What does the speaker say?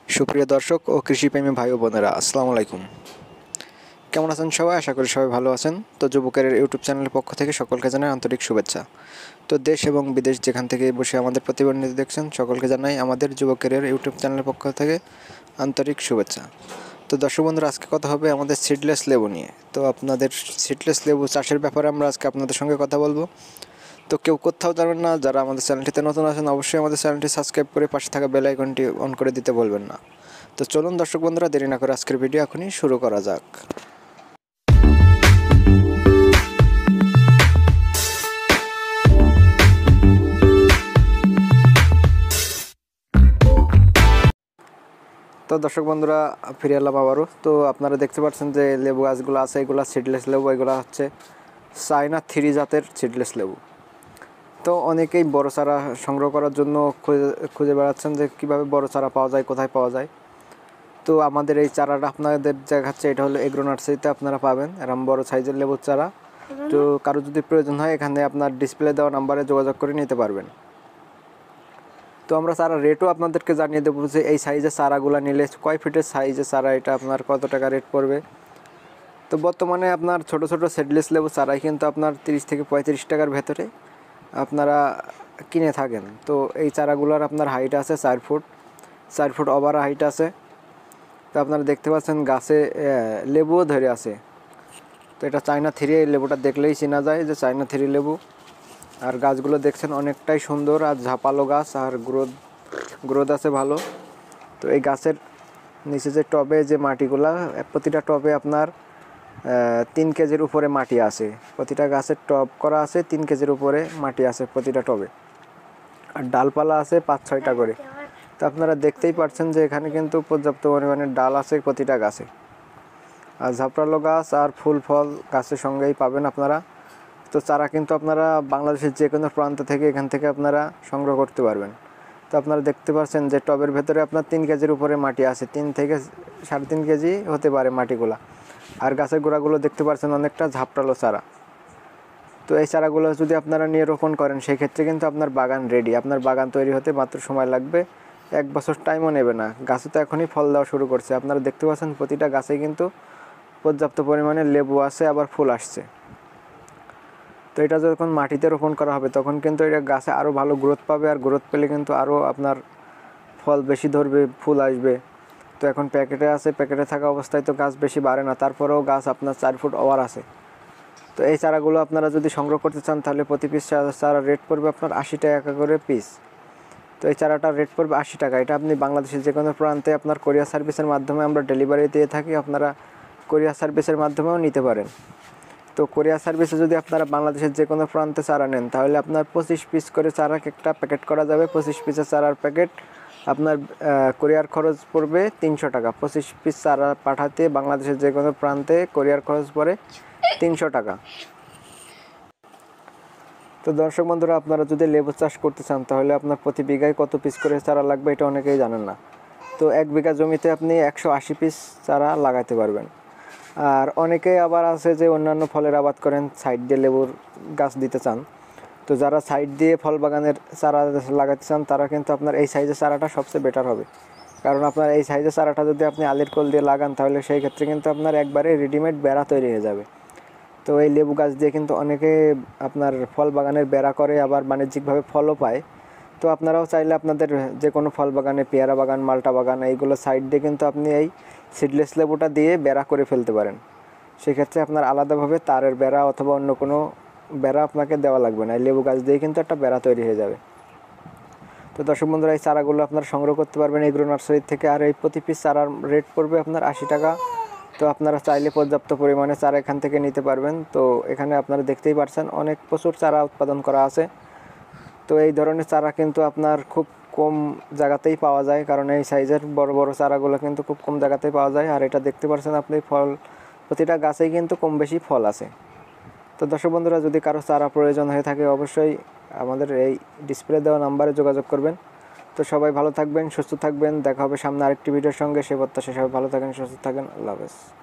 সুপ্রিয় দর্শক ও কৃষিপ্রেমী ভাই ও বোনেরা, আসসালামু আলাইকুম। কেমন আছেন সবাই? আশা করি সবাই ভালো আছেন। তো যুবকের ইউটিউব চ্যানেলের পক্ষ থেকে সকলকে জানাই আন্তরিক শুভেচ্ছা। তো দেশ এবং বিদেশ যেখান থেকে বসে আমাদের প্রতিবেদন দেখছেন সকলকে জানাই আমাদের যুবকের ইউটিউব চ্যানেলের পক্ষ থেকে আন্তরিক শুভেচ্ছা। তো দর্শক বন্ধুরা, আজকে কথা হবে আমাদের সিডলেস লেবু নিয়ে। তো আপনাদের সিডলেস লেবু চাষের ব্যাপারে আমরা আজকে আপনাদের সঙ্গে কথা বলবো। তো কেউ কোথাও জানবেন না, যারা আমাদের চ্যানেলটিতে নতুন আছেন অবশ্যই আমাদের চ্যানেলটি সাবস্ক্রাইব করে পাশে থাকা বেল আইকনটি অন করে দিতে বলবেন না। তো চলুন দর্শক বন্ধুরা, দেরি না করে আজকের ভিডিও এখনই শুরু করা যাক। তো দর্শক বন্ধুরা, ফিরে এলাম আবারও। তো আপনারা দেখতে পাচ্ছেন যে লেবু গাছগুলো আছে, এগুলো সিডলেস লেবু। এগুলো হচ্ছে চায়না 3 জাতের সিডলেস লেবু। তো অনেকেই বড় চারা সংগ্রহ করার জন্য খুঁজে বেড়াচ্ছেন যে কীভাবে বড় চারা পাওয়া যায়, কোথায় পাওয়া যায়। তো আমাদের এই চারাটা আপনাদের দেখাচ্ছে, এটা হলো এগ্রো নার্সারিতে আপনারা পাবেন এরকম বড় সাইজের লেবুর চারা। তো কারো যদি প্রয়োজন হয় এখানে আপনার ডিসপ্লে দেওয়া নাম্বারে যোগাযোগ করে নিতে পারবেন। তো আমরা চারা রেটও আপনাদেরকে জানিয়ে দেবো যে এই সাইজের চারাগুলো নিলে কয় ফিটের সাইজের চারা, এটা আপনার কত টাকা রেট পড়বে। তো বর্তমানে আপনার ছোট ছোট সিডলেস লেবু চারাই কিন্তু আপনার 30 থেকে 35 টাকার ভেতরে আপনারা কিনে থাকেন। তো এই চারাগুলোর আপনার হাইট আছে 4 ফুট ওভার হাইট আছে। তো আপনারা দেখতে পাচ্ছেন গাছে লেবুও ধরে আছে। তো এটা চায়না 3, এই লেবুটা দেখলেই চেনা যায় যে চায়না 3 লেবু। আর গাছগুলো দেখছেন অনেকটাই সুন্দর আর ঝাপালো গাছ, আর গ্রোথ আছে ভালো। তো এই গাছের নিচে যে টবে যে মাটিগুলা, প্রতিটা টবে আপনার 3 কেজির উপরে মাটি আছে। প্রতিটা গাছের টব করা আছে 3 কেজির উপরে মাটি আছে প্রতিটা টবে। আর ডালপালা আছে 5-6টা করে। তো আপনারা দেখতেই পাচ্ছেন যে এখানে কিন্তু পর্যাপ্ত পরিমাণে ডাল আছে প্রতিটা গাছে। আর ঝাপড়ালো গাছ আর ফুল ফল গাছের সঙ্গেই পাবেন আপনারা। তো চারা কিন্তু আপনারা বাংলাদেশের যে কোনো প্রান্ত থেকে এখান থেকে আপনারা সংগ্রহ করতে পারবেন। তো আপনারা দেখতে পাচ্ছেন যে টবের ভেতরে আপনার 3 কেজির উপরে মাটি আছে, 3 থেকে 3.5 কেজি হতে পারে মাটিগুলা। আর গাছের গোড়াগুলো দেখতে পাচ্ছেন অনেকটা ঝাপটালো চারা। তো এই চারাগুলো যদি আপনারা নিয়ে রোপণ করেন সেই ক্ষেত্রে কিন্তু আপনার বাগান রেডি। আপনার বাগান তৈরি হতে মাত্র সময় লাগবে 1 বছর, টাইমও নেবে না। গাছে তো এখনই ফল দেওয়া শুরু করছে। আপনারা দেখতে পাচ্ছেন প্রতিটা গাছে কিন্তু পর্যাপ্ত পরিমাণে লেবু আছে, আবার ফুল আসছে। তো এটা যখন মাটিতে রোপণ করা হবে তখন কিন্তু এটা গাছে আরও ভালো গ্রোথ পাবে। আর গ্রোথ পেলে কিন্তু আরও আপনার ফল বেশি ধরবে, ফুল আসবে। তো এখন প্যাকেটে আছে, প্যাকেটে থাকা অবস্থায় তো গাছ বেশি বাড়ে না, তারপরেও গাছ আপনার 4 ফুট ওভার আছে। তো এই চারাগুলো আপনারা যদি সংগ্রহ করতে চান তাহলে প্রতি পিস চারা রেট পড়বে আপনার 80 টাকা করে পিস। তো এই চারাটার রেট পড়বে 80 টাকা। এটা আপনি বাংলাদেশের যে কোনো প্রান্তে আপনার কোরিয়ার সার্ভিসের মাধ্যমে আমরা ডেলিভারি দিয়ে থাকি, আপনারা কোরিয়ার সার্ভিসের মাধ্যমেও নিতে পারেন। তো কোরিয়ার সার্ভিসে যদি আপনারা বাংলাদেশের যে কোনো প্রান্তে চারা নেন তাহলে আপনার 25 পিস করে চারা একটা প্যাকেট করা যাবে। 25 পিসের চারার প্যাকেট আপনার কোরিয়ার খরচ পড়বে 300 টাকা। 25 পিস চারা পাঠাতে বাংলাদেশের যে কোনো প্রান্তে কোরিয়ার খরচ পড়ে 300 টাকা। তো দর্শক বন্ধুরা, আপনারা যদি লেবু চাষ করতে চান তাহলে আপনার প্রতি বিঘায় কত পিস করে চারা লাগবে এটা অনেকেই জানেন না। তো 1 বিঘা জমিতে আপনি 180 পিস চারা লাগাতে পারবেন। আর অনেকেই আবার আছে যে অন্যান্য ফলের আবাদ করেন, সাইড দিয়ে লেবুর গাছ দিতে চান। তো যারা সাইড দিয়ে ফল বাগানের চারা লাগাতে চান তারা কিন্তু আপনার এই সাইজের চারাটা সবচেয়ে বেটার হবে। কারণ আপনার এই সাইজের চারাটা যদি আপনি আলের কোল দিয়ে লাগান তাহলে সেই ক্ষেত্রে কিন্তু আপনার একবারে রেডিমেড বেড়া তৈরি হয়ে যাবে। তো এই লেবু গাছ দিয়ে কিন্তু অনেকে আপনার ফল বাগানের বেড়া করে, আবার বাণিজ্যিকভাবে ফলও পায়। তো আপনারাও চাইলে আপনাদের যে কোনো ফল বাগানে, পেয়ারা বাগান, মালটা বাগান, এইগুলো সাইড দিয়ে কিন্তু আপনি এই সিডলেস লেবুটা দিয়ে বেড়া করে ফেলতে পারেন। সেক্ষেত্রে আপনার আলাদাভাবে তারের বেড়া অথবা অন্য কোনো বেড়া আপনাকে দেওয়া লাগবে না। এই লেবু গাছ দিয়ে কিন্তু একটা বেড়া তৈরি হয়ে যাবে। তো দর্শক বন্ধুরা, এই চারাগুলো আপনারা সংগ্রহ করতে পারবেন এগ্রো নার্সারি থেকে। আর এই প্রতি পিস চারার রেট পড়বে আপনার 80 টাকা। তো আপনারা চাইলে পর্যাপ্ত পরিমাণে চারা এখান থেকে নিতে পারবেন। তো এখানে আপনারা দেখতেই পাচ্ছেন অনেক প্রচুর চারা উৎপাদন করা আছে। তো এই ধরনের চারা কিন্তু আপনার খুব কম জায়গাতেই পাওয়া যায়, কারণ এই সাইজের বড় বড় চারাগুলো কিন্তু খুব কম জায়গাতেই পাওয়া যায়। আর এটা দেখতে পাচ্ছেন আপনি ফল, প্রতিটা গাছেই কিন্তু কম বেশি ফল আছে। তো দর্শক বন্ধুরা, যদি কারো চারা প্রয়োজন হয়ে থাকে অবশ্যই আমাদের এই ডিসপ্লে দেওয়া নাম্বারে যোগাযোগ করবেন। তো সবাই ভালো থাকবেন, সুস্থ থাকবেন। দেখা হবে সামনে আরেকটি ভিডিওর সঙ্গে। সে প্রত্যাশা সবাই ভালো থাকেন, সুস্থ থাকেন। আল্লাহ হাফেজ।